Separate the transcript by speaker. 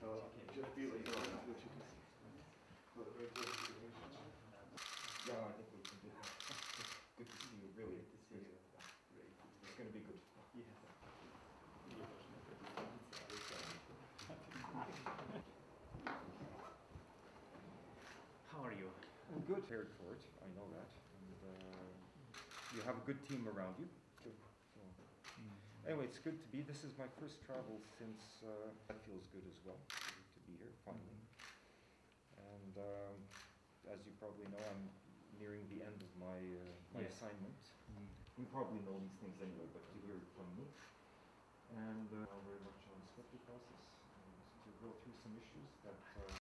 Speaker 1: Jeff Bealey, no,
Speaker 2: yeah, I think we can do that. Good to see you, really.
Speaker 1: Good to see you. Great.
Speaker 2: It's going to be good.
Speaker 1: Yeah. How are you?
Speaker 2: I'm good. Prepared for it, I know that. And you have a good team around you. So, anyway, it's good to be. This is my first travel since that feels good as well to be here finally. And as you probably know, I'm nearing the end of my assignment. You probably know these things anyway, but to hear it from me. And I'm very much on the skeptic process to go through some issues that